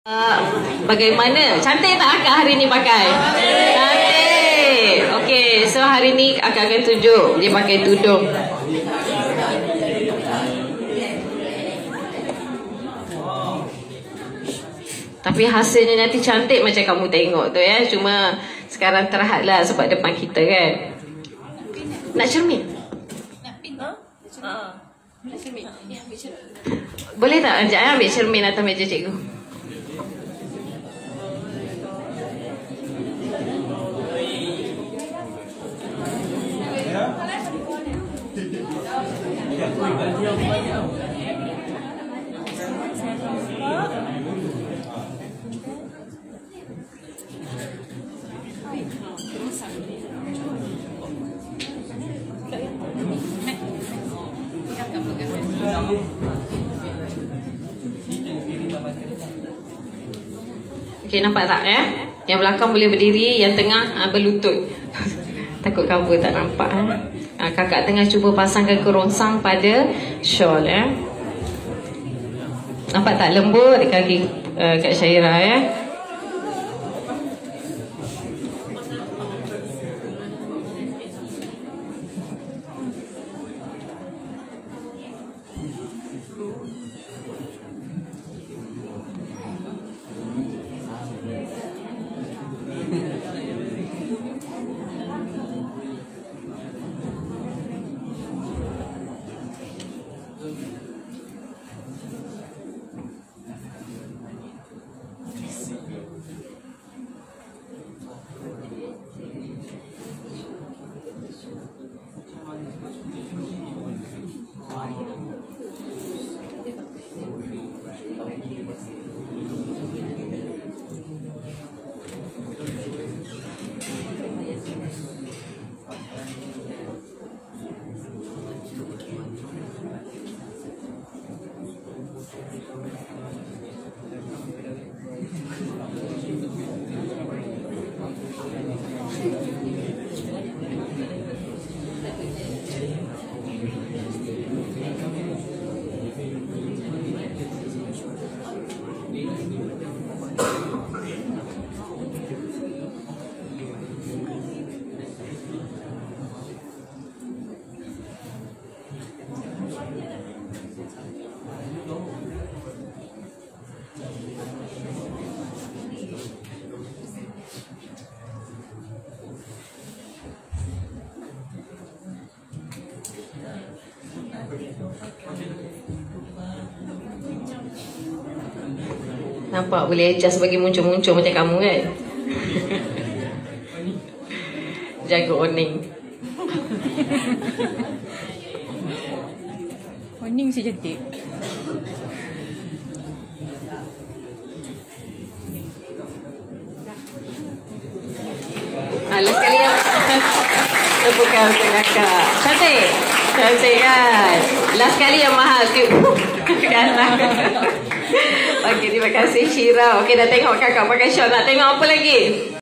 Bagaimana? Cantik tak akak hari ni pakai? Cantik. Okey, so hari ni akak akan tunjuk dia pakai tudung. Tapi hasilnya nanti cantik macam kamu tengok tu ya. Cuma sekarang terhad lah sebab depan kita kan. Nak cermin? Nak pin? Nak cermin? Boleh tak? Sekejap ambil cermin atas meja cikgu. Okey, nampak tak ya? Yang belakang boleh berdiri, yang tengah berlutut. Takut cover tak nampak kakak tengah cuba pasangkan kerongsang pada shawl ya. Nampak tak lembut kaki Kak Syairah ya? Nampak boleh adjust bagi muncul-muncul macam kamu kan? Jaga oning. Oning si cantik. Last kali yang tepukan untuk kakak. Cantik. Cantik kan? Last kali yang mahal tu. Okey, terima kasih Syira. Okey, dah tengok kakak pakai shawl. Nak tengok apa lagi?